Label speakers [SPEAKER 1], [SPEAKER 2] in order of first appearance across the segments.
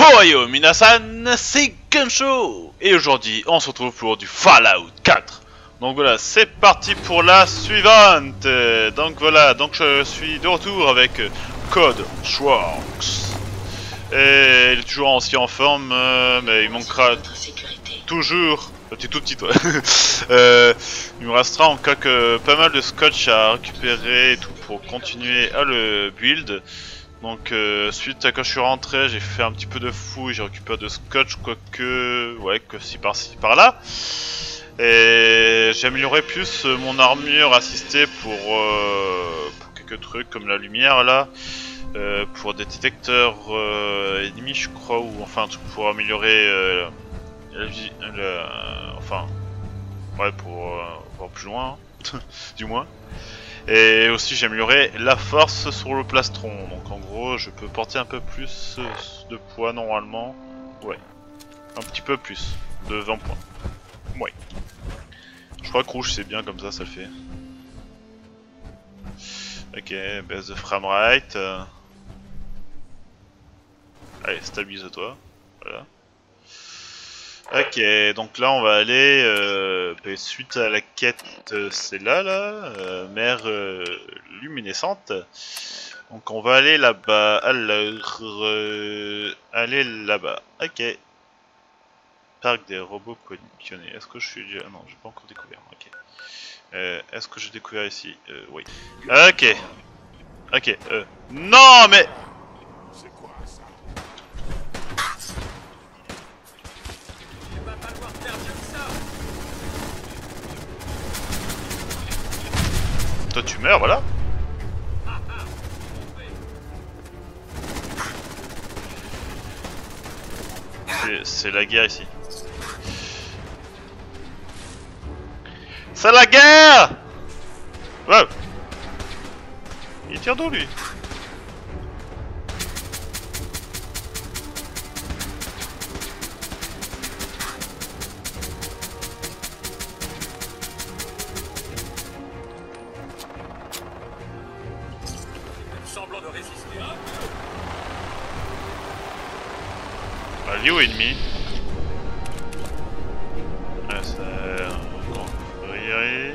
[SPEAKER 1] Ohio Minasan, c'est Gunshow. Et aujourd'hui, on se retrouve pour du Fallout 4. Donc voilà, c'est parti pour la suivante. Donc voilà, donc je suis de retour avec Code Schwartz. Et il est toujours aussi en forme, mais il manquera toujours... Tu es tout petit toi. Il me restera en cas que pas mal de scotch à récupérer et tout pour continuer à le build. Donc suite à quand je suis rentré, j'ai fait un petit peu de fouille, j'ai récupéré de scotch, quoique... ouais, que si par-ci par-là. Et j'ai amélioré plus mon armure assistée pour quelques trucs comme la lumière là. Pour des détecteurs ennemis je crois, ou enfin un truc pour améliorer la vie... enfin... ouais, pour voir plus loin, hein. Du moins. Et aussi j'ai amélioré la force sur le plastron, donc en gros je peux porter un peu plus de poids normalement. Ouais, un petit peu plus, de 20 points. Ouais. Je crois que rouge c'est bien comme ça le fait. Ok, baisse de framerate. Allez, stabilise-toi. Voilà. Ok, donc là on va aller, suite à la quête, c'est là, mer luminescente. Donc on va aller là-bas, alors, aller là-bas, ok. Parc des robots conditionnés, est-ce que je suis déjà... non, j'ai pas encore découvert, ok. Est-ce que j'ai découvert ici? Oui. Ok. Ok, non mais... Toi tu meurs, voilà. C'est la guerre ici. C'est la guerre! Ouais. Il tire d'où lui?
[SPEAKER 2] Semblant de résister.
[SPEAKER 1] Il est où ennemi? Ah, c'est un ouvrier.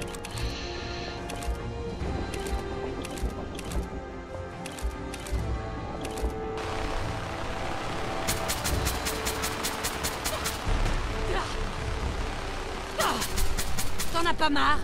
[SPEAKER 3] T'en as pas marre?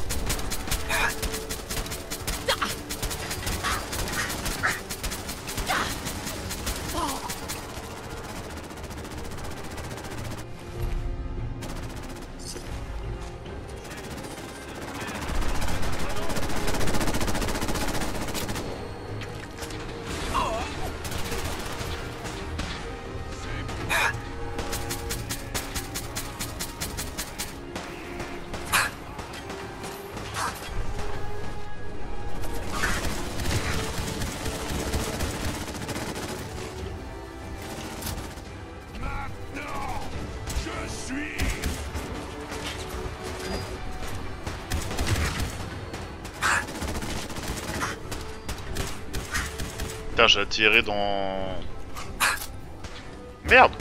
[SPEAKER 1] Putain, j'ai attiré dans... Merde!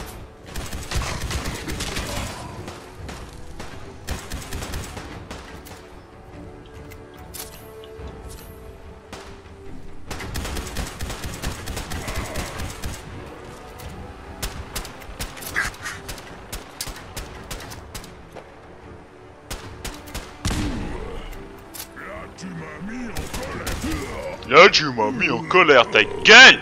[SPEAKER 1] Là tu m'as mis en colère, ta gueule!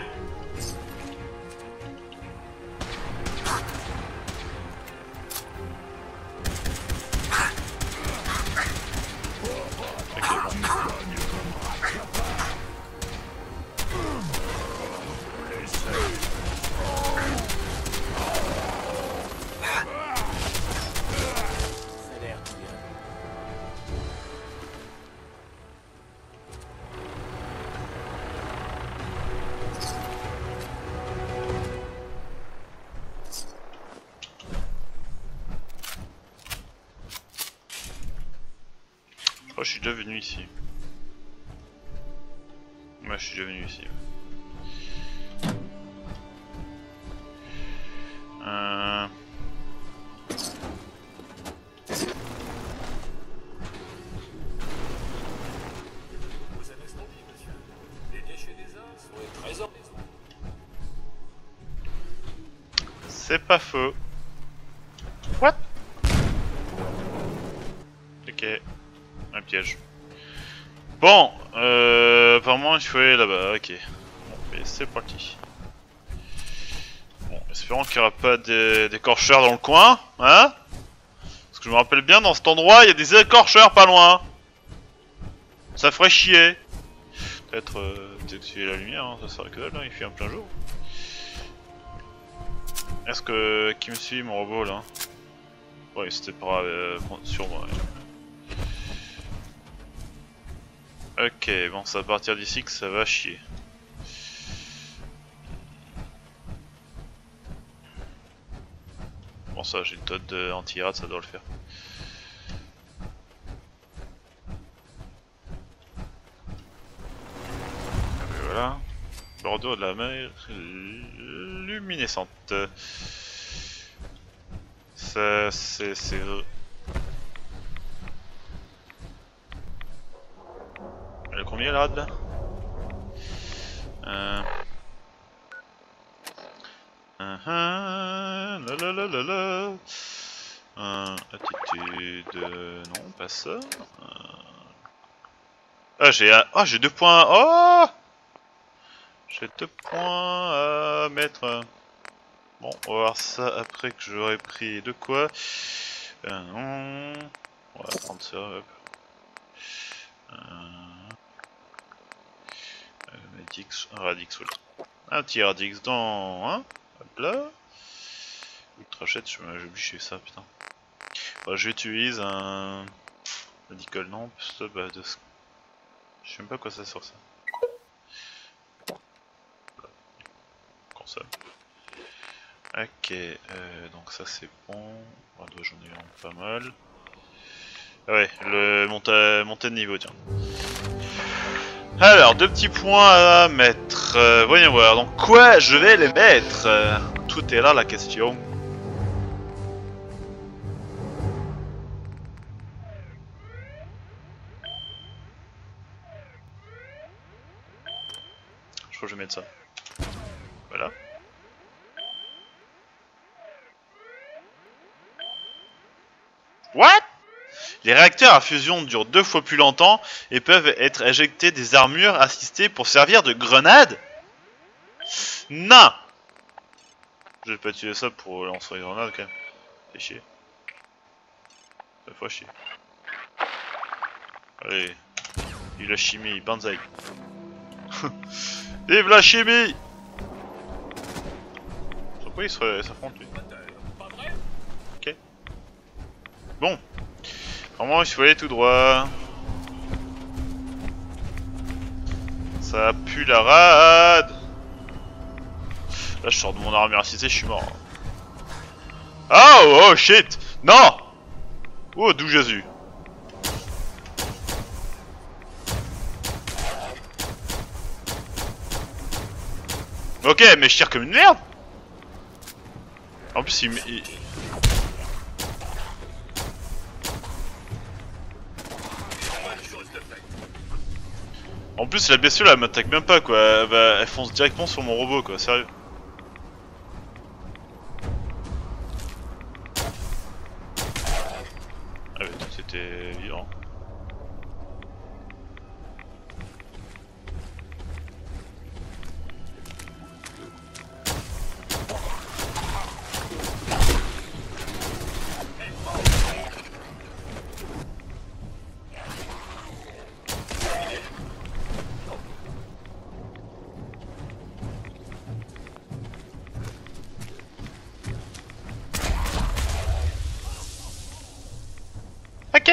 [SPEAKER 1] Je crois que je suis déjà venu ici. Ouais, je suis déjà venu ici.
[SPEAKER 2] Vous avez senti, monsieur. Les déchets des uns sont les trésors des autres.
[SPEAKER 1] C'est pas faux. What? Ok. Un piège. Bon, apparemment il faut aller là-bas, ok. Bon, et c'est parti. Bon, espérons qu'il n'y aura pas des écorcheurs dans le coin, hein? Parce que je me rappelle bien, dans cet endroit, il y a des écorcheurs pas loin. Ça ferait chier. Peut-être activer la lumière, hein, ça serait que dalle, hein, il fait un plein jour. Est-ce que... qui me suit mon robot là? Ouais, c'était pas sur moi. Ouais. Ok, bon, c'est à partir d'ici que ça va chier. Bon, ça, j'ai une tonne anti-rad, ça doit le faire. Et voilà. Bordure de la mer luminescente. Ça, c'est... Elle a combien la rade là? Attitude... non, pas ça. Ah, j'ai 2 points. Oh! J'ai 2 points à mettre. Bon, on va voir ça après que j'aurai pris de quoi. On va prendre ça. Hop. Radix, voilà. Un petit Radix dans... Hein, hop là. Ultrachette, j'ai obligé ça, putain. Bah, j'utilise un... Radical, non, ça, bah, de... Je sais même pas quoi ça sort ça. Console. Ok, donc ça c'est bon. Oh, j'en ai vraiment pas mal. Ah ouais, le montée de niveau, tiens. Alors, 2 petits points à mettre. Voyons voir. Donc, quoi je vais les mettre? Tout est là la question. Je crois que je vais mettre ça. Voilà. What? Les réacteurs à fusion durent 2 fois plus longtemps et peuvent être éjectés des armures assistées pour servir de grenades? Non! Je vais pas utiliser ça pour lancer les grenades quand même. Fais chier. Ça fait chier. Allez. Vive la chimie, banzai. Vive la chimie! Pourquoi il s'affronte lui?
[SPEAKER 2] Pas vrai?
[SPEAKER 1] Ok. Bon. Vraiment il faut aller tout droit. Ça pue la rade. Là je sors de mon armure assistée, je suis mort. Oh, oh shit. Non. Oh d'où Jésus. Ok mais je tire comme une merde. En plus il... En plus la bestiole elle m'attaque même pas quoi, elle fonce directement sur mon robot quoi, sérieux. Ah mais c'était vivant. Ok.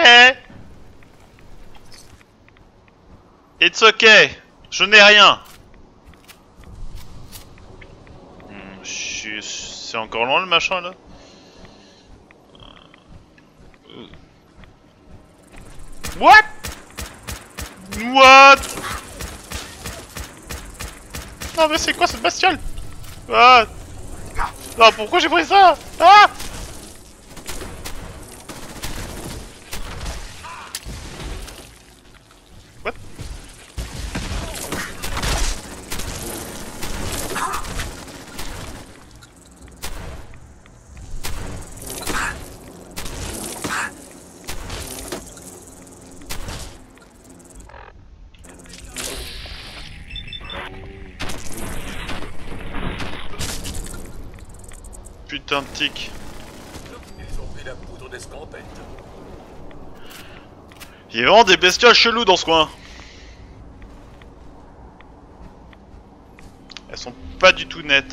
[SPEAKER 1] It's ok. Je n'ai rien. C'est encore loin le machin là. What? What? Non mais c'est quoi cette bestiole? Ah. Non, pourquoi j'ai pris ça? Ah! What? Putain de tic.
[SPEAKER 2] Ils ont pris la poudre d'escampette.
[SPEAKER 1] Il y a vraiment des bestioles cheloues dans ce coin. Elles sont pas du tout nettes.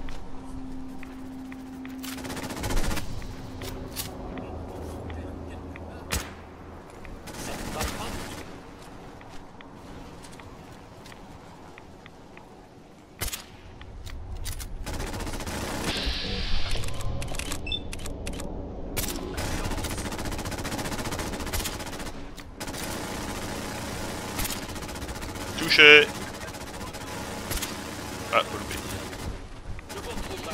[SPEAKER 1] Touché. Ah, faut louper.
[SPEAKER 2] Je vous retrouverai.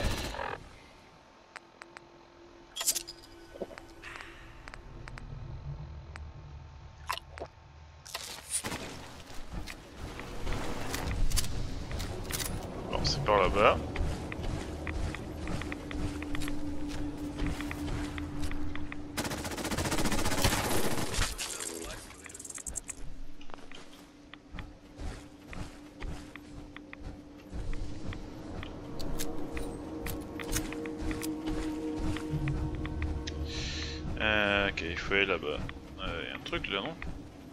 [SPEAKER 1] Bon, c'est par là-bas. Ok, il faut aller là-bas. Y a un truc là, non?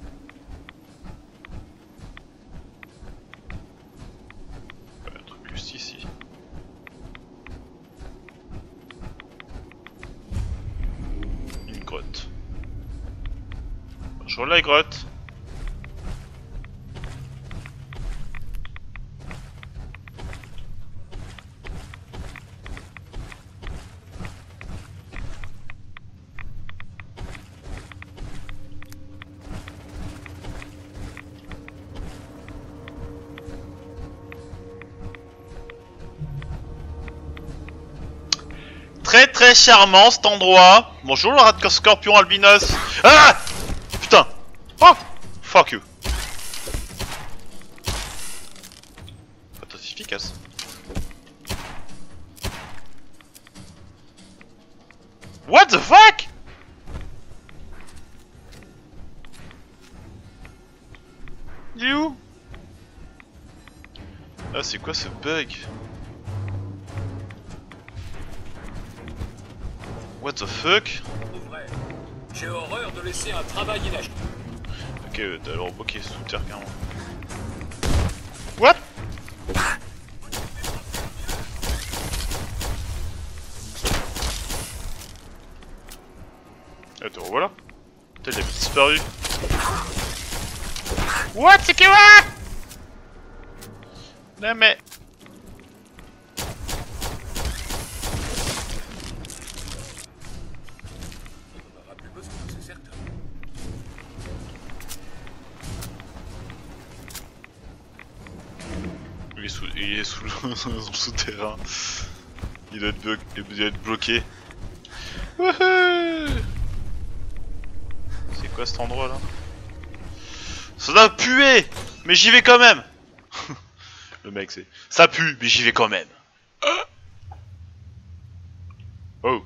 [SPEAKER 1] Ouais, un truc juste ici. Une grotte. Bonjour la grotte. Très très charmant cet endroit. Bonjour le rat de scorpion albinos. Ah! Putain. Oh! Fuck you. Pas efficace. What the fuck? Il est où? Ah, c'est quoi ce bug? What the fuck?
[SPEAKER 2] Retrouverai. J'ai horreur de laisser un travail inachevé.
[SPEAKER 1] Ok, alors ok, sous terre carrément. What? Attends, voilà. Putain, il avait disparu. What? C'est qui? What? Non mais...
[SPEAKER 2] On n'aura plus besoin, c'est certain.
[SPEAKER 1] Il est sous le souterrain. Il doit être bloqué. Wouhou! C'est quoi cet endroit là? Ça doit puer! Mais j'y vais quand même! Le mec c'est... Ça pue, mais j'y vais quand même. Oh.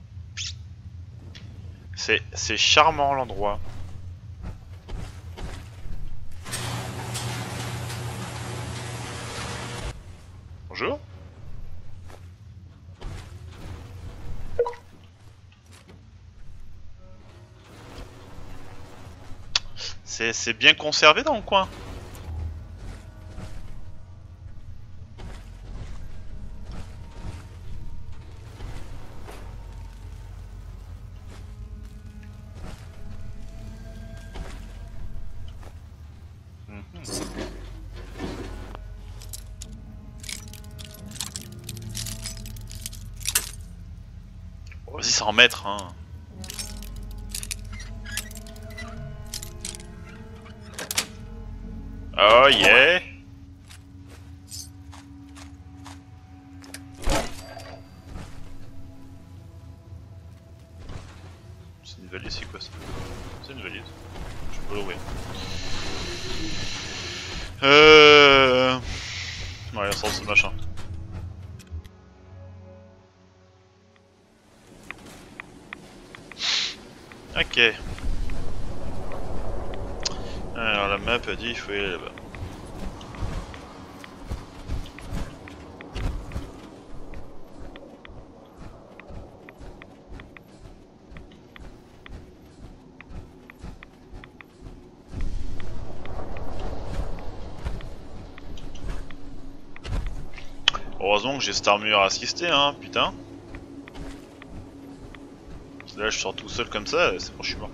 [SPEAKER 1] C'est charmant l'endroit. Bonjour. C'est bien conservé dans le coin. Oh, vas-y, 100 mètres, hein. Oh yeah. sort de ce machin. Ok. Alors la map a dit il faut y aller là-bas. Heureusement que j'ai cette armure assistée, hein, putain. Là je sors tout seul comme ça, c'est bon, je suis mort.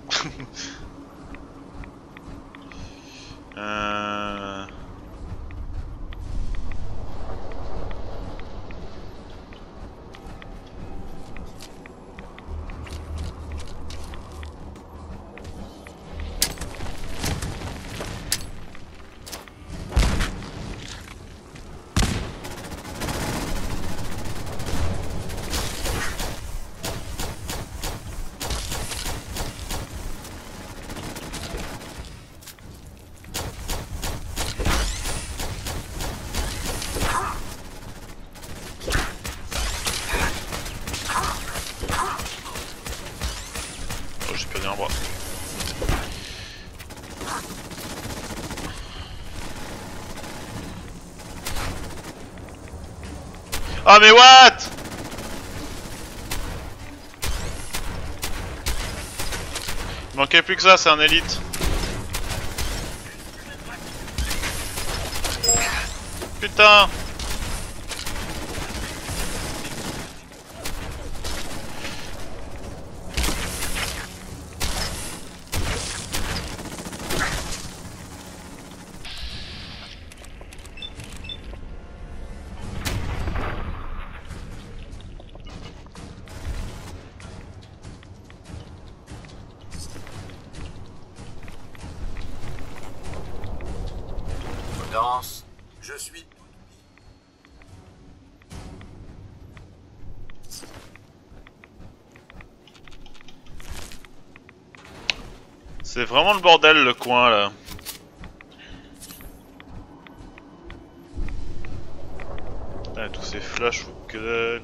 [SPEAKER 1] J'ai perdu un bras. Ah mais what? Il manquait plus que ça, c'est un élite. Putain.
[SPEAKER 2] Danse, je suis tout oui.
[SPEAKER 1] C'est vraiment le bordel le coin là. Ah, tous ces flashs ou que dalle.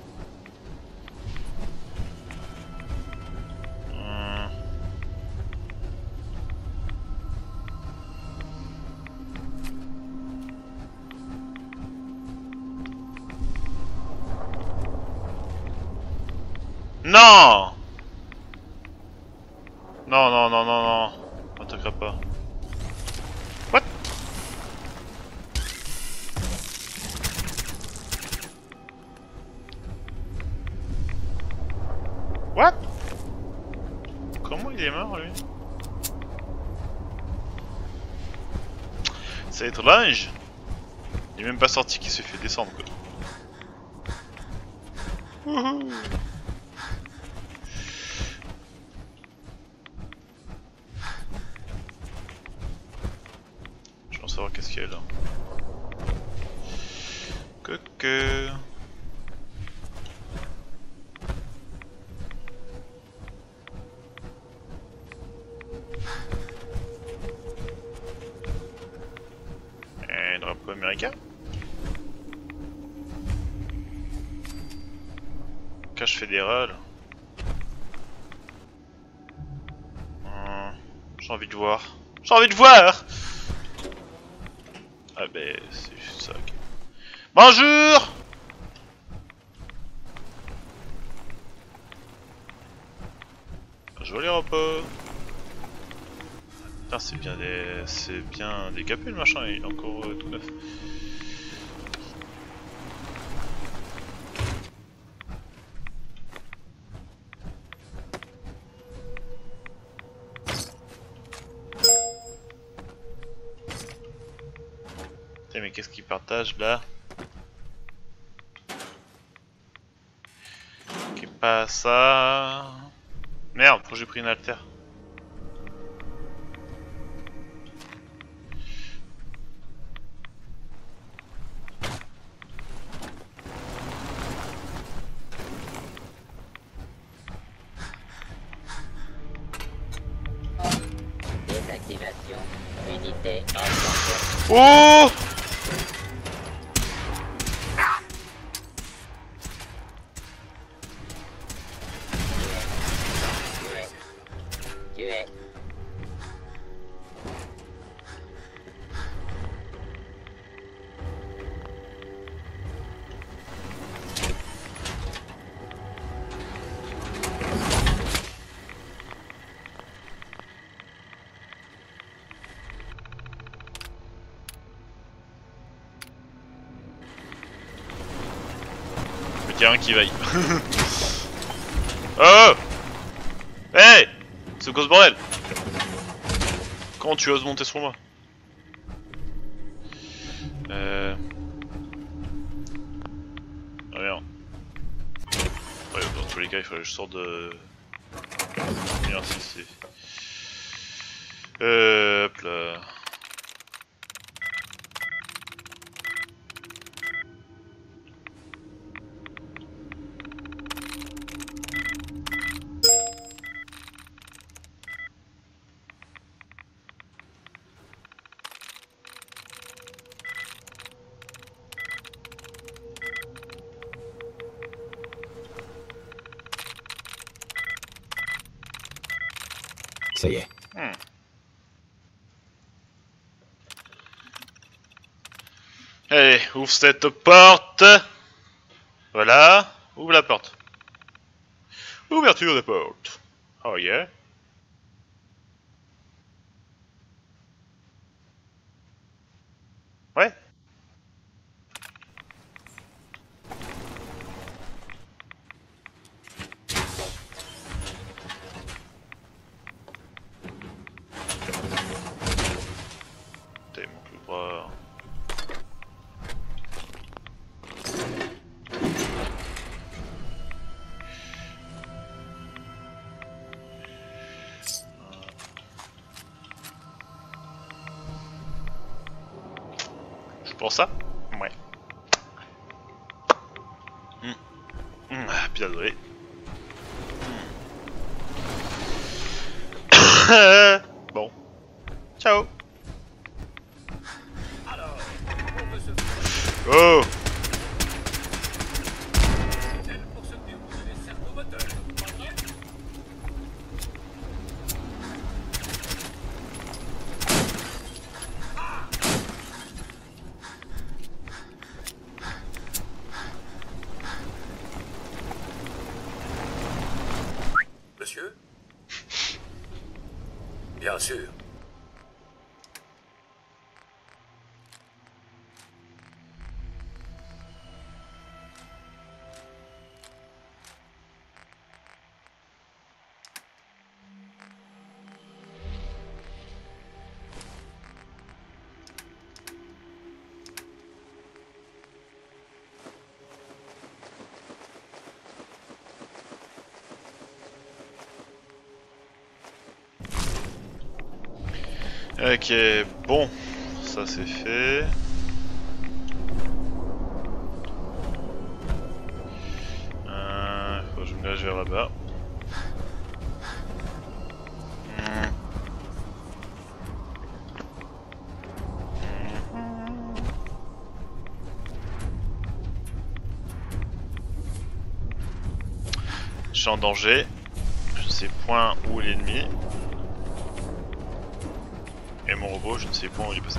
[SPEAKER 1] Non! Non, non, non, non, non. M'attaquera pas. What? What? Comment il est mort lui? C'est étrange. Il est même pas sorti qu'il se fait descendre quoi. Wouhou. Savoir qu'est-ce qu'il y a là. Que. Un drapeau américain. Cache fédéral. J'ai envie de voir. J'ai envie de voir. Ah ben c'est juste ça. Okay. Bonjour. Joli repas. Putain c'est bien décapé le machin, il est encore tout neuf. Mais qu'est-ce qu'il partage là? Qui pas ça? Merde, pourquoi j'ai pris une alter?
[SPEAKER 3] Désactivation. Unité en
[SPEAKER 1] Oh! qu'il y a un qui vaille. Oh! Hey! C'est quoi ce bordel? Comment tu oses monter sur moi? Rien. Ouais, dans tous les cas, il fallait que je sorte de... Merci, c'est... hop là...
[SPEAKER 3] Ça y est.
[SPEAKER 1] Allez, ouvre cette porte. Voilà, ouvre la porte. Ouverture de porte. Oh yeah. Ouais. T'es mon plus bras. Je pense ça? Ouais. Ah, bien doué. Bon. Ciao.
[SPEAKER 2] Alors, on veut se
[SPEAKER 1] Oh!
[SPEAKER 2] faire pour se dérouler les cerveaux moteurs. Pas vrai? Monsieur? Bien sûr.
[SPEAKER 1] Ok, bon, ça c'est fait. Faut que je me dirige vers là-bas. Je suis en danger. Je sais point où est l'ennemi. Et mon robot, je ne sais point où il est passé.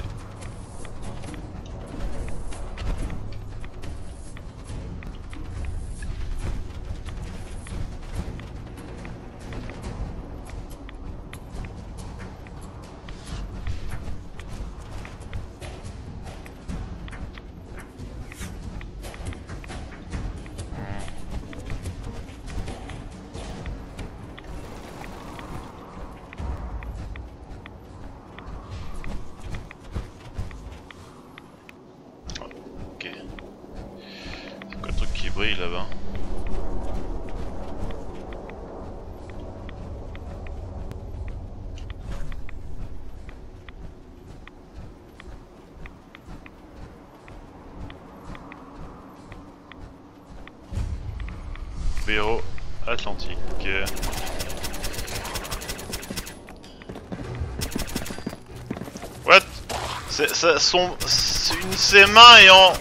[SPEAKER 1] Ok. C'est quoi le truc qui brille là-bas? Bureau Atlantique. What? Ses mains et en...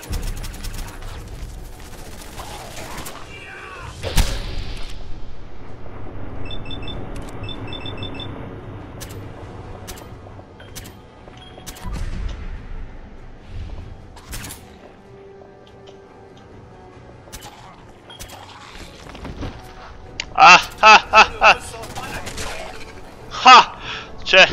[SPEAKER 1] Ah ah ah ah ah. Tiens.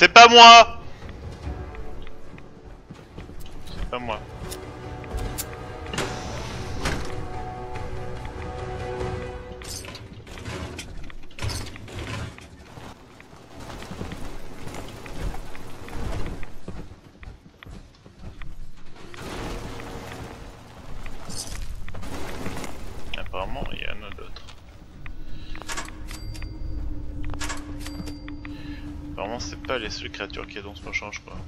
[SPEAKER 1] C'est pas moi. C'est pas moi. Apparemment, il y en a d'autres. Apparemment, c'est pas les seules créatures qu'il y a dans ce machin, je crois.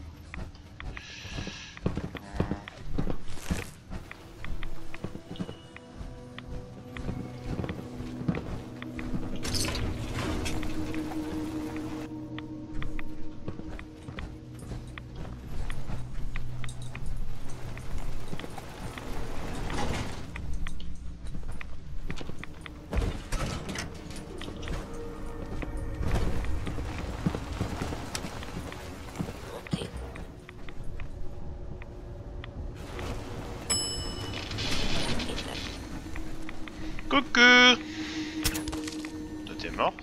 [SPEAKER 1] Coucou. Toi t'es morte.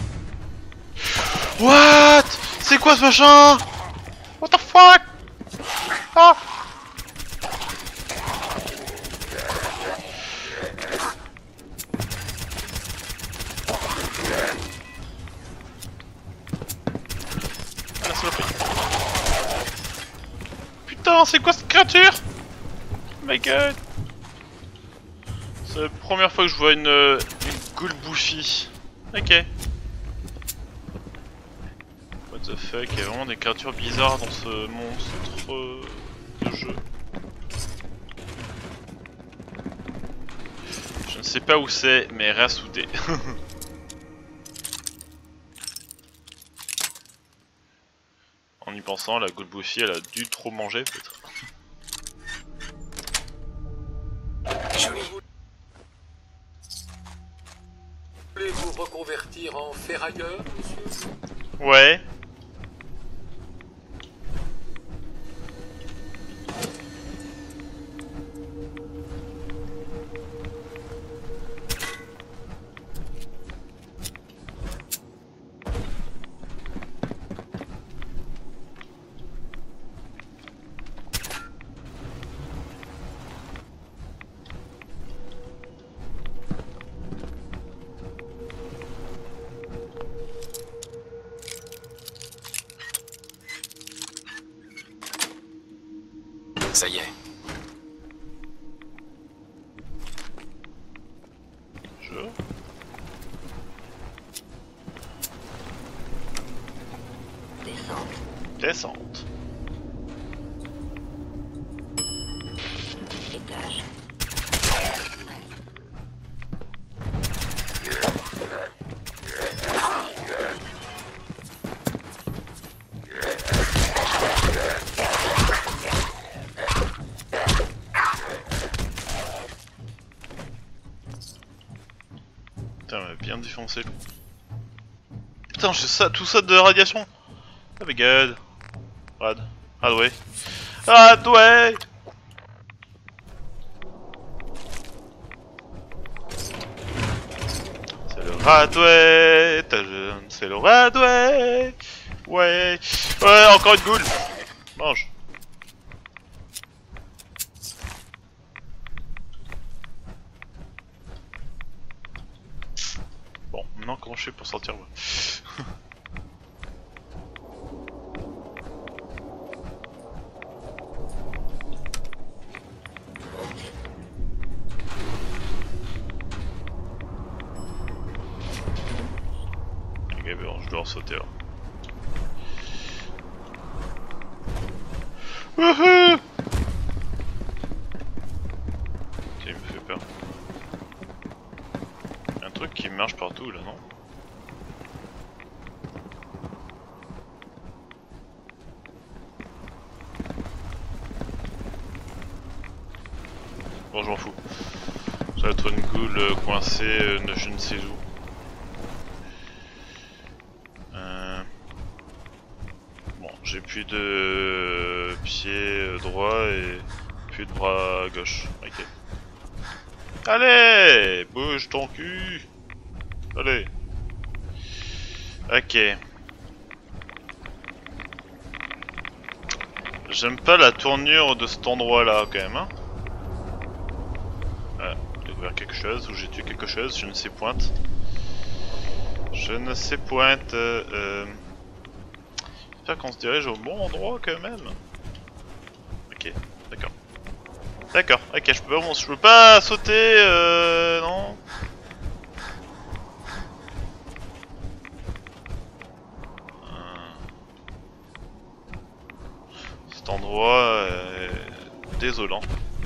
[SPEAKER 1] What? C'est quoi ce machin? What the fuck? Ah. Ah, saloperie. Putain, c'est quoi cette créature? Oh my god. C'est la première fois que je vois une ghoul bouffie. Ok. What the fuck, il y a vraiment des créatures bizarres dans ce monstre de jeu. Je ne sais pas où c'est, mais rien à souder. En y pensant, la ghoul bouffie, elle a dû trop manger peut-être.
[SPEAKER 3] Joli.
[SPEAKER 2] Voulez-vous reconvertir en ferrailleur, monsieur?
[SPEAKER 1] Ouais.
[SPEAKER 3] Ça y est.
[SPEAKER 1] Je... Descente.
[SPEAKER 4] Étage.
[SPEAKER 1] Putain, on m'a bien défoncé. Putain, j'ai ça, tout ça de radiation. Oh my god. Rad. Radway. Radway. C'est le Radway. Ta jeune, c'est le Radway. Ouais. Ouais, encore une goule. Mange. Bon, maintenant comment je fais pour sortir moi? Ok, bon, je dois en sauter là. Wouhou! Ok, il me fait peur. Y'a un truc qui marche partout là, non? Bon, je m'en fous. Ça va être une goule coincée, je ne sais où. Bon, j'ai plus de pied droit et plus de bras gauche. Ok. Allez, bouge ton cul. Allez. Ok. J'aime pas la tournure de cet endroit là quand même. Hein. J'ai découvert quelque chose ou j'ai tué quelque chose, je ne sais pointe. Je ne sais pointe. J'espère qu'on se dirige au bon endroit quand même. Ok, d'accord. D'accord, ok, je peux pas sauter, non. Cet endroit est désolant.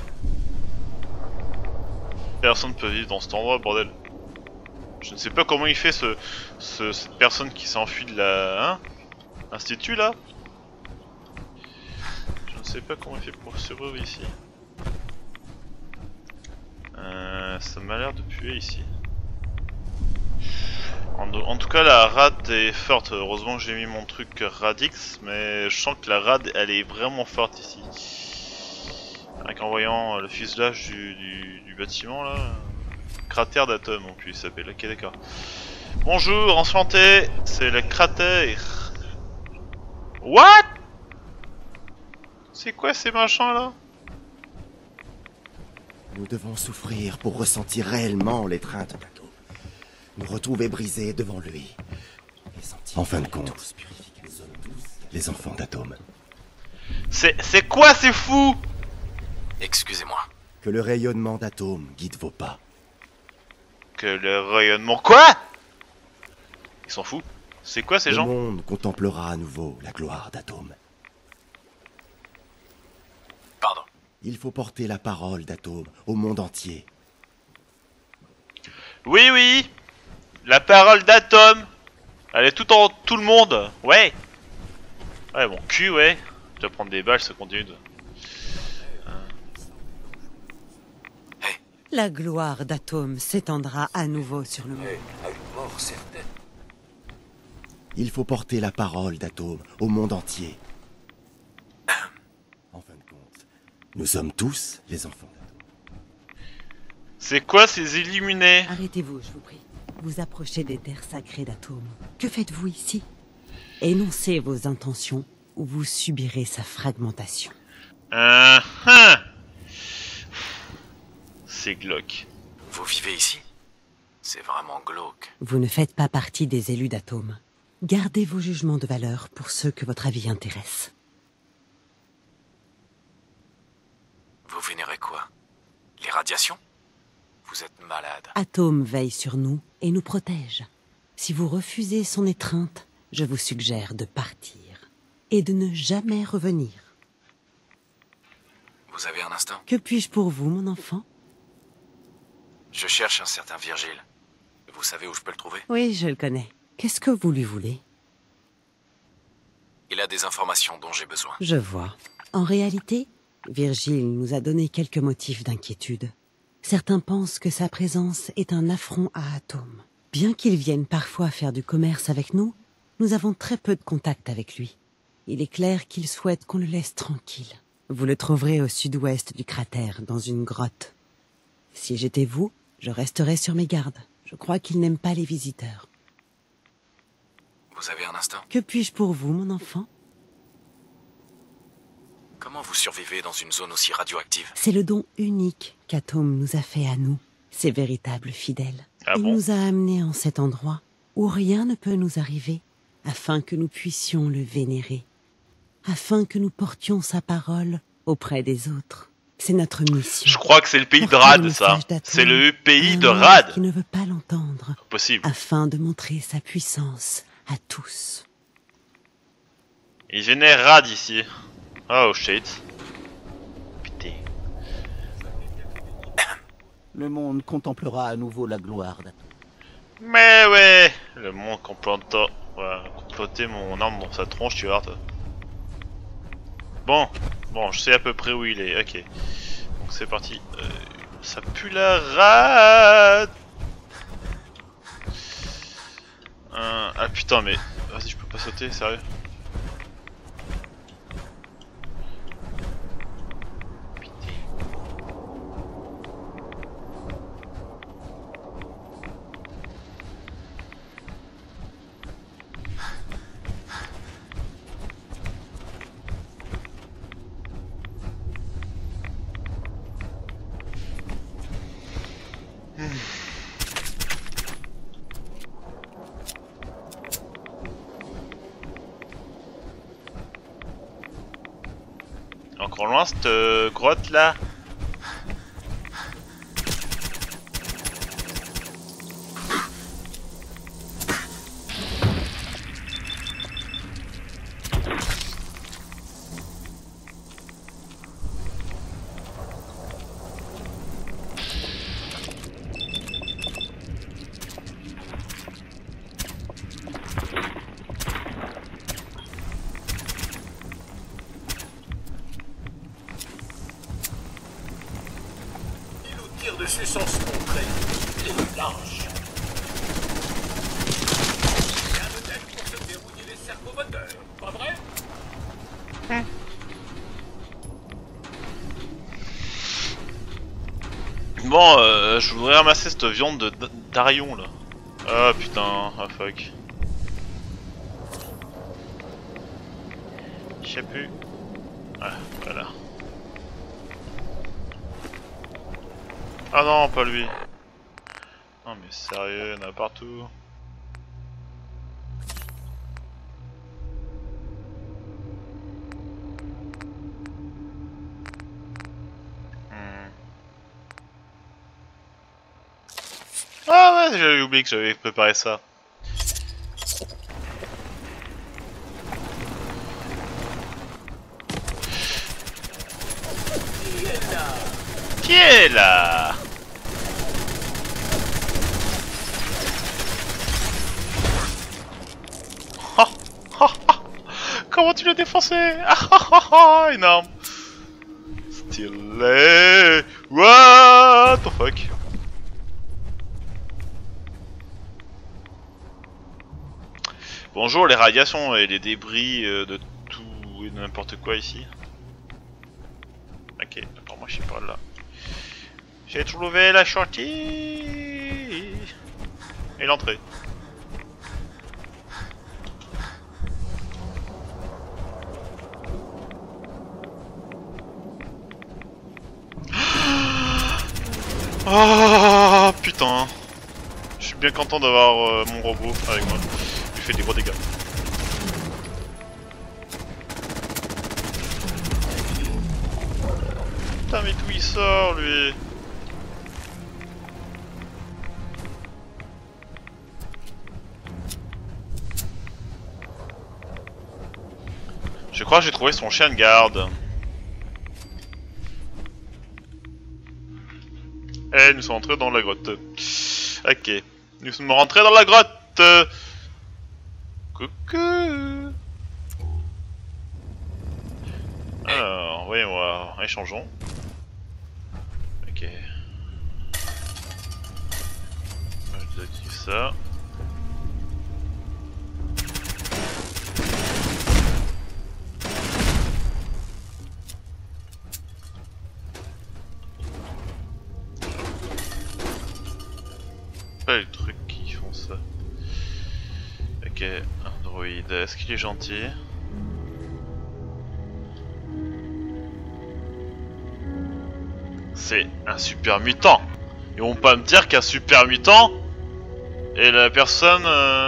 [SPEAKER 1] Personne peut vivre dans cet endroit, bordel. Je ne sais pas comment il fait cette personne qui s'enfuit de la... Hein, institut là. Je ne sais pas comment il fait pour survivre ici. Ça m'a l'air de puer ici. En tout cas la rade est forte. Heureusement que j'ai mis mon truc Radix, mais je sens que la rade elle est vraiment forte ici. Rien qu'en voyant le fuselage du bâtiment là. Cratère d'atome en plus il s'appelle. Ok d'accord. Bonjour enchanté, c'est le cratère. What? C'est quoi ces machins là?
[SPEAKER 4] Nous devons souffrir pour ressentir réellement l'étreinte d'Atome. Nous retrouver brisés devant lui. En fin de compte, les enfants d'Atome.
[SPEAKER 1] C'est quoi ces fous?
[SPEAKER 3] Excusez-moi.
[SPEAKER 4] Que le rayonnement d'Atome guide vos pas.
[SPEAKER 1] Que le rayonnement... Quoi? Ils s'en foutent. C'est quoi ces gens?
[SPEAKER 4] Le monde contemplera à nouveau la gloire d'Atome.
[SPEAKER 3] Pardon.
[SPEAKER 4] Il faut porter la parole d'Atome au monde entier.
[SPEAKER 1] Oui, oui. La parole d'Atome. Elle est tout le monde. Ouais. Ouais, mon cul, ouais. Je dois prendre des balles, ça continue de...
[SPEAKER 5] La gloire d'Atome s'étendra à nouveau sur le monde.
[SPEAKER 2] À une mort certaine.
[SPEAKER 4] Il faut porter la parole d'Atome au monde entier. En fin de compte, nous sommes tous les enfants d'Atome.
[SPEAKER 1] C'est quoi ces illuminés?
[SPEAKER 5] Arrêtez-vous, je vous prie. Vous approchez des terres sacrées d'Atome. Que faites-vous ici? Énoncez vos intentions ou vous subirez sa fragmentation.
[SPEAKER 1] Hein. C'est glauque.
[SPEAKER 3] Vous vivez ici? C'est vraiment glauque.
[SPEAKER 5] Vous ne faites pas partie des élus d'Atome. Gardez vos jugements de valeur pour ceux que votre avis intéresse.
[SPEAKER 3] Vous vénérez quoi? Les radiations? Vous êtes malade.
[SPEAKER 5] Atome veille sur nous et nous protège. Si vous refusez son étreinte, je vous suggère de partir et de ne jamais revenir.
[SPEAKER 3] Vous avez un instant?
[SPEAKER 5] Que puis-je pour vous, mon enfant?
[SPEAKER 3] Je cherche un certain Virgile. Vous savez où je peux le trouver?
[SPEAKER 5] Oui, je le connais. Qu'est-ce que vous lui voulez?
[SPEAKER 3] Il a des informations dont j'ai besoin.
[SPEAKER 5] Je vois. En réalité, Virgile nous a donné quelques motifs d'inquiétude. Certains pensent que sa présence est un affront à Atome. Bien qu'il vienne parfois faire du commerce avec nous, nous avons très peu de contact avec lui. Il est clair qu'il souhaite qu'on le laisse tranquille. Vous le trouverez au sud-ouest du cratère, dans une grotte. Si j'étais vous, je resterais sur mes gardes. Je crois qu'il n'aime pas les visiteurs.
[SPEAKER 3] Vous avez un instant?
[SPEAKER 5] Que puis-je pour vous, mon enfant?
[SPEAKER 3] Comment vous survivez dans une zone aussi radioactive?
[SPEAKER 5] C'est le don unique qu'Atome nous a fait à nous, ses véritables fidèles.
[SPEAKER 1] Ah
[SPEAKER 5] Il
[SPEAKER 1] bon?
[SPEAKER 5] nous a amenés en cet endroit où rien ne peut nous arriver, afin que nous puissions le vénérer, afin que nous portions sa parole auprès des autres. C'est notre mission.
[SPEAKER 1] Je crois que c'est le pays de
[SPEAKER 5] Porter
[SPEAKER 1] Rad,
[SPEAKER 5] le
[SPEAKER 1] ça.
[SPEAKER 5] message d'Atome
[SPEAKER 1] C'est le pays
[SPEAKER 5] à un
[SPEAKER 1] de
[SPEAKER 5] monde
[SPEAKER 1] Rad.
[SPEAKER 5] qui ne veut pas l'entendre,
[SPEAKER 1] Possible.
[SPEAKER 5] afin de montrer sa puissance à tous.
[SPEAKER 1] Il génère Rad ici. Oh shit. Putain.
[SPEAKER 6] Le monde contemplera à nouveau la gloire d'Atome.
[SPEAKER 1] Mais ouais. Le monde complota. Ouais, comploter mon arme dans sa tronche, tu vois. Toi. Bon, je sais à peu près où il est. Ok. Donc c'est parti. Ça pue la rade. Ah putain, mais vas-y, je peux pas sauter, sérieux. encore loin cette grotte là.
[SPEAKER 2] Il nous tire dessus sans se montrer. Il est lâche. Rien de tel pour se dérouiller les servomoteurs, pas vrai?
[SPEAKER 1] Bon, je voudrais ramasser cette viande d'Arion là. Ah putain, ah fuck. Je sais plus. Ah, voilà. Ah non, pas lui. Non mais sérieux, il y en a partout. Ah ouais, j'avais oublié que j'avais préparé ça. Qui est là? Comment tu l'as défoncé? Énorme. Stylé. What the fuck? Bonjour, les radiations et les débris de tout et n'importe quoi ici. Ok, d'accord, moi je suis pas là. J'ai trouvé la sortie et l'entrée. Oh putain. Je suis bien content d'avoir mon robot avec moi. Il fait des gros dégâts. Putain mais d'où il sort lui? Je crois que j'ai trouvé son chien de garde. Et nous sommes entrés dans la grotte. Ok. Nous sommes rentrés dans la grotte. Coucou. Alors, voyons voir. Échangeons. Ok. Je désactive ça. Pas les trucs qui font ça. Ok, un droïde, est-ce qu'il est gentil? C'est un super mutant! Ils vont pas me dire qu'un super mutant et la personne...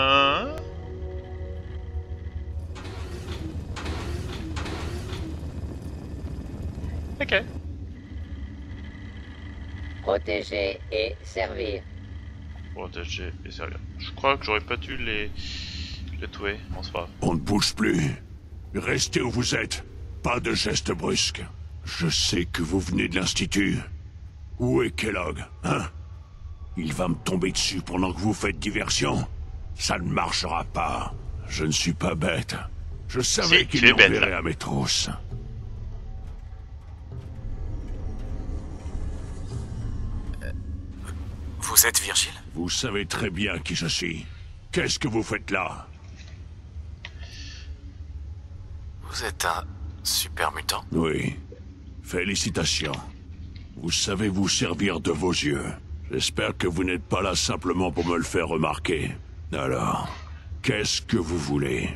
[SPEAKER 1] Ok.
[SPEAKER 7] Protéger et servir.
[SPEAKER 1] Protéger et servir. Je crois que j'aurais pas dû les tuer, on se va.
[SPEAKER 8] On ne bouge plus. Restez où vous êtes. Pas de gestes brusques. Je sais que vous venez de l'Institut. Où est Kellogg, hein? Il va me tomber dessus pendant que vous faites diversion. Ça ne marchera pas. Je ne suis pas bête. Je savais
[SPEAKER 1] Si,
[SPEAKER 8] qu'il
[SPEAKER 1] tu es bête,
[SPEAKER 8] m'enverrait
[SPEAKER 1] là.
[SPEAKER 8] à mes trousses.
[SPEAKER 3] Vous êtes Virgile?
[SPEAKER 8] Vous savez très bien qui je suis. Qu'est-ce que vous faites là?
[SPEAKER 3] Vous êtes un super mutant?
[SPEAKER 8] Oui. Félicitations. Vous savez vous servir de vos yeux. J'espère que vous n'êtes pas là simplement pour me le faire remarquer. Alors, qu'est-ce que vous voulez?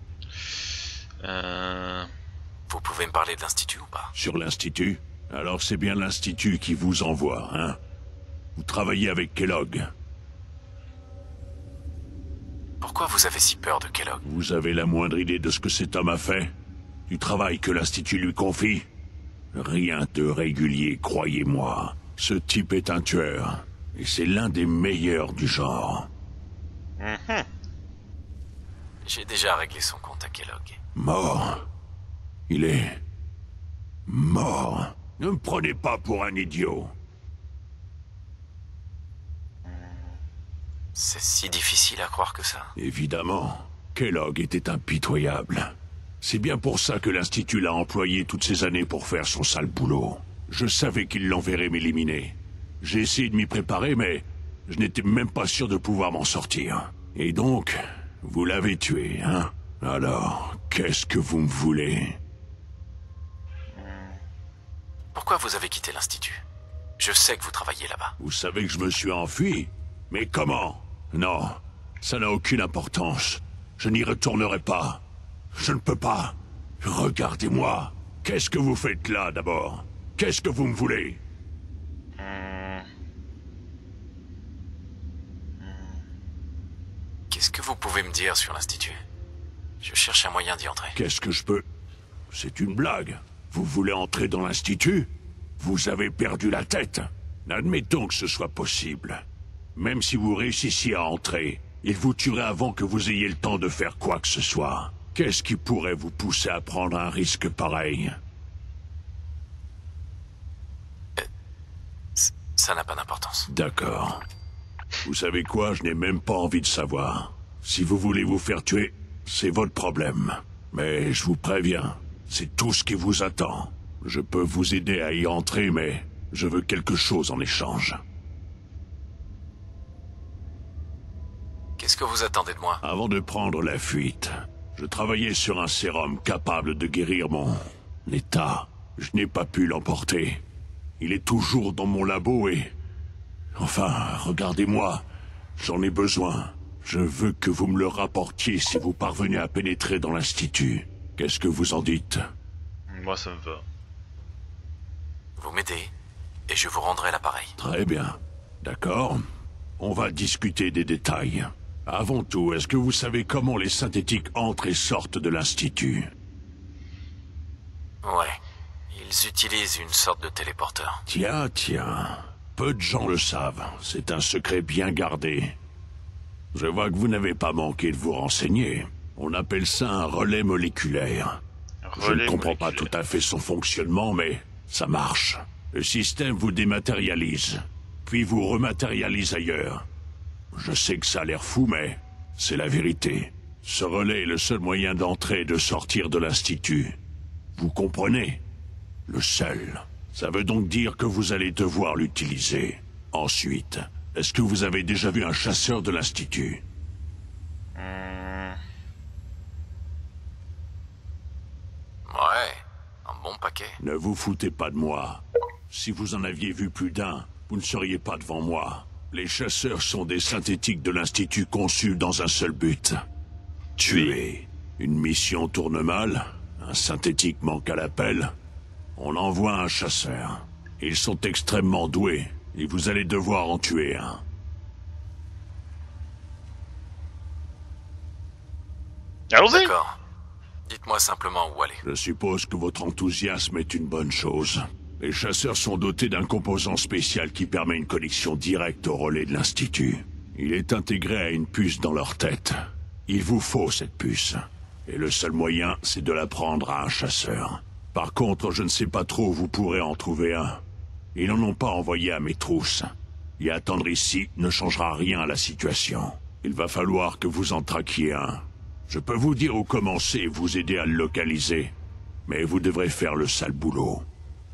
[SPEAKER 3] Vous pouvez me parler de l'Institut ou pas?
[SPEAKER 8] Sur l'Institut? Alors c'est bien l'Institut qui vous envoie, hein? Vous travaillez avec Kellogg.
[SPEAKER 3] Pourquoi vous avez si peur de Kellogg?
[SPEAKER 8] Vous avez la moindre idée de ce que cet homme a fait? Du travail que l'Institut lui confie? Rien de régulier, croyez-moi. Ce type est un tueur, et c'est l'un des meilleurs du genre.
[SPEAKER 3] J'ai déjà réglé son compte à Kellogg.
[SPEAKER 8] Mort. Il est... mort. Ne me prenez pas pour un idiot.
[SPEAKER 3] C'est si difficile à croire que ça.
[SPEAKER 8] Évidemment, Kellogg était impitoyable. C'est bien pour ça que l'Institut l'a employé toutes ces années pour faire son sale boulot. Je savais qu'il l'enverrait m'éliminer. J'ai essayé de m'y préparer, mais je n'étais même pas sûr de pouvoir m'en sortir. Et donc, vous l'avez tué, hein? Alors, qu'est-ce que vous me voulez?
[SPEAKER 3] Pourquoi vous avez quitté l'Institut? Je sais que vous travaillez là-bas.
[SPEAKER 8] Vous savez que je me suis enfui? Mais comment? Non, ça n'a aucune importance. Je n'y retournerai pas. Je ne peux pas. Regardez-moi. Qu'est-ce que vous faites là, d'abord? Qu'est-ce que vous me voulez?
[SPEAKER 3] Qu'est-ce que vous pouvez me dire sur l'Institut? Je cherche un moyen d'y entrer.
[SPEAKER 8] Qu'est-ce que je peux... C'est une blague. Vous voulez entrer dans l'Institut? Vous avez perdu la tête. Admettons que ce soit possible. Même si vous réussissiez à entrer, il vous tuerait avant que vous ayez le temps de faire quoi que ce soit. Qu'est-ce qui pourrait vous pousser à prendre un risque pareil?
[SPEAKER 3] Ça n'a pas d'importance.
[SPEAKER 8] D'accord. Vous savez quoi? Je n'ai même pas envie de savoir. Si vous voulez vous faire tuer, c'est votre problème. Mais je vous préviens, c'est tout ce qui vous attend. Je peux vous aider à y entrer, mais je veux quelque chose en échange.
[SPEAKER 3] Qu'est-ce que vous attendez de moi?
[SPEAKER 8] Avant de prendre la fuite, je travaillais sur un sérum capable de guérir mon état. Je n'ai pas pu l'emporter. Il est toujours dans mon labo et... Enfin, regardez-moi. J'en ai besoin. Je veux que vous me le rapportiez si vous parvenez à pénétrer dans l'Institut. Qu'est-ce que vous en dites?
[SPEAKER 1] Moi, ça me va.
[SPEAKER 3] Vous m'aidez, et je vous rendrai l'appareil.
[SPEAKER 8] Très bien. D'accord. On va discuter des détails. Avant tout, est-ce que vous savez comment les synthétiques entrent et sortent de l'Institut?
[SPEAKER 3] Ouais. Ils utilisent une sorte de téléporteur.
[SPEAKER 8] Tiens. Peu de gens le savent. C'est un secret bien gardé. Je vois que vous n'avez pas manqué de vous renseigner. On appelle ça un relais moléculaire. Je ne comprends pas tout à fait son fonctionnement, mais ça marche. Le système vous dématérialise, puis vous rematérialise ailleurs. Je sais que ça a l'air fou, mais c'est la vérité. Ce relais est le seul moyen d'entrer et de sortir de l'Institut. Vous comprenez? Le seul. Ça veut donc dire que vous allez devoir l'utiliser. Ensuite, est-ce que vous avez déjà vu un chasseur de l'Institut?
[SPEAKER 3] Ouais, un bon paquet.
[SPEAKER 8] Ne vous foutez pas de moi. Si vous en aviez vu plus d'un, vous ne seriez pas devant moi. Les chasseurs sont des synthétiques de l'Institut conçus dans un seul but. Tuer. Une mission tourne mal, un synthétique manque à l'appel. On envoie un chasseur. Ils sont extrêmement doués, et vous allez devoir en tuer un.
[SPEAKER 1] Allons-y!
[SPEAKER 3] D'accord. Dites-moi simplement où aller.
[SPEAKER 8] Je suppose que votre enthousiasme est une bonne chose. Les chasseurs sont dotés d'un composant spécial qui permet une connexion directe au relais de l'Institut. Il est intégré à une puce dans leur tête. Il vous faut cette puce. Et le seul moyen, c'est de la prendre à un chasseur. Par contre, je ne sais pas trop où vous pourrez en trouver un. Ils n'en ont pas envoyé à mes trousses. Y attendre ici ne changera rien à la situation. Il va falloir que vous en traquiez un. Je peux vous dire où commencer et vous aider à le localiser. Mais vous devrez faire le sale boulot.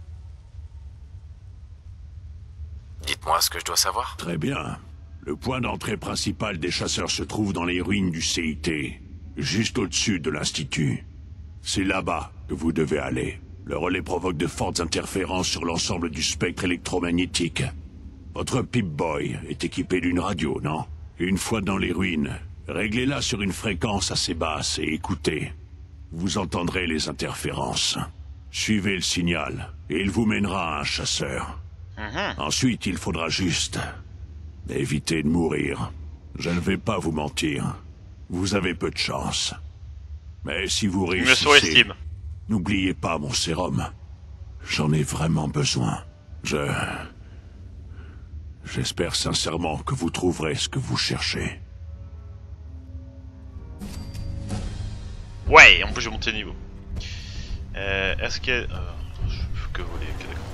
[SPEAKER 3] Dites-moi ce que je dois savoir.
[SPEAKER 8] Très bien. Le point d'entrée principal des chasseurs se trouve dans les ruines du CIT, juste au-dessus de l'Institut. C'est là-bas que vous devez aller. Le relais provoque de fortes interférences sur l'ensemble du spectre électromagnétique. Votre Pip-Boy est équipé d'une radio, non? Une fois dans les ruines, réglez-la sur une fréquence assez basse et écoutez. Vous entendrez les interférences. Suivez le signal, et il vous mènera à un chasseur. Ensuite, il faudra juste éviter de mourir. Je ne vais pas vous mentir. Vous avez peu de chance. Mais si vous
[SPEAKER 1] Je me
[SPEAKER 8] réussissez,
[SPEAKER 1] surestime.
[SPEAKER 8] n'oubliez pas mon sérum. J'en ai vraiment besoin. J'espère sincèrement que vous trouverez ce que vous cherchez.
[SPEAKER 1] Ouais, en plus j'ai monté niveau. Est-ce qu'il y a... je peux que voler, ok, d'accord.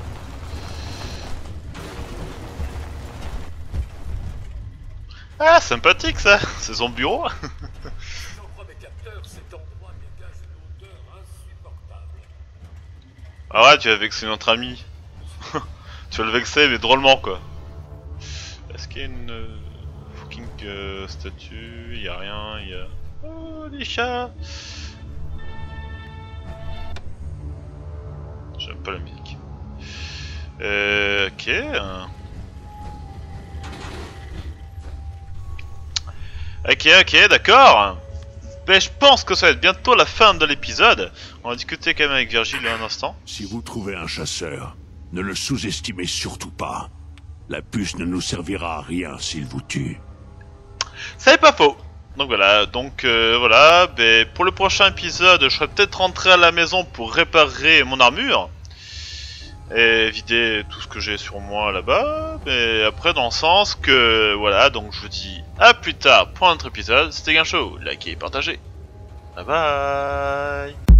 [SPEAKER 1] Ah, sympathique ça. C'est son bureau.
[SPEAKER 2] Si j'en crois mes capteurs, cet endroit dégage une odeur insupportable.
[SPEAKER 1] Ah ouais, tu vas vexer notre ami. Tu vas le vexer, mais drôlement quoi. Est-ce qu'il y a une fucking statue? Y a rien, y a... Oh, les chats. J'aime pas la musique. Ok. Ok, d'accord. Ben, je pense que ça va être bientôt la fin de l'épisode. On va discuter quand même avec Virgile un instant.
[SPEAKER 8] Si vous trouvez un chasseur, ne le sous-estimez surtout pas. La puce ne nous servira à rien s'il vous tue.
[SPEAKER 1] C'est pas faux. Donc voilà, voilà. Ben, pour le prochain épisode, je serai peut-être rentré à la maison pour réparer mon armure. Et vider tout ce que j'ai sur moi là-bas. Mais après, dans le sens que, voilà, donc je vous dis à plus tard pour un autre épisode. C'était Gain Show, likez et partagez. Bye bye.